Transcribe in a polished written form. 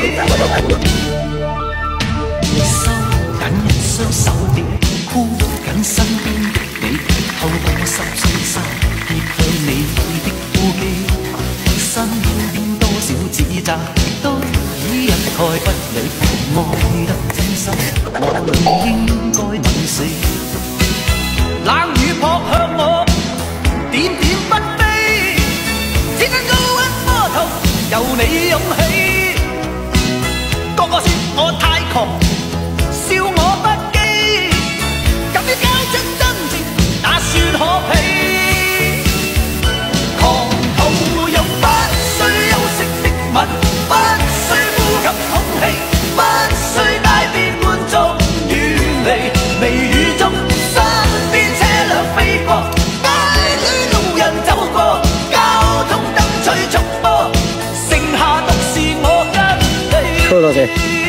收緊一雙手臂，箍緊身邊的你，透過濕碎衫，貼向你的呼機。身邊多少指責，都已一概不理。愛得真心，我倆應該吻死。冷雨撲向我，點點不飛，只因高溫波濤由你湧起。個個說我太狂，笑我不羈，敢於交出真情，那算可鄙？狂徒用不需休息的吻，不需呼吸空氣，不需街邊觀眾遠離，微雨中身邊車輛飛過，街裏路人走過，交通燈催促播，剩下獨是我跟你。